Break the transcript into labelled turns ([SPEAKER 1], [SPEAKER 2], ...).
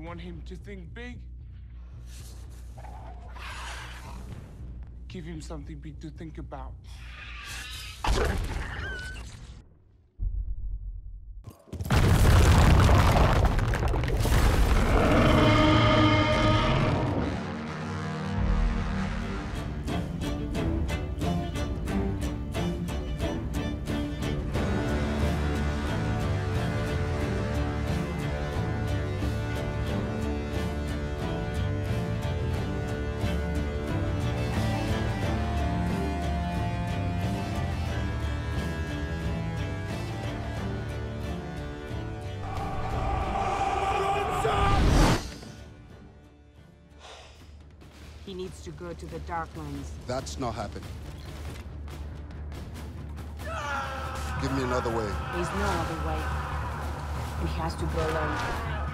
[SPEAKER 1] want him to think big? Give him something big to think about.
[SPEAKER 2] He needs to go to the Darklands.
[SPEAKER 3] That's not happening. Give me another way.
[SPEAKER 2] There's no other way. He has to go alone.